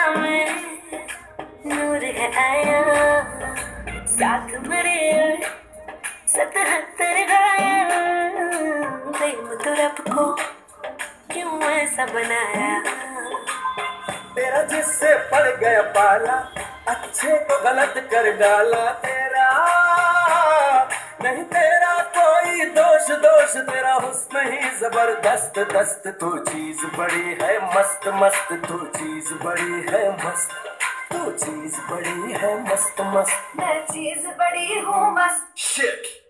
में नूर है आया, साथ मेरे 77 घायल। प्रेम तो रब को क्यों ऐसा बनाया। तेरा जिससे पड़ गया पाला, अच्छे को गलत कर डाला। तेरा नहीं तेरा कोई दोष, दोष तेरा हुस्न ही जबरदस्त दस्त। तू चीज बड़ी है मस्त मस्त, तू चीज बड़ी है मस्त, तू चीज बड़ी है मस्त मस्त। मैं चीज बड़ी हूँ मस्त। Shit.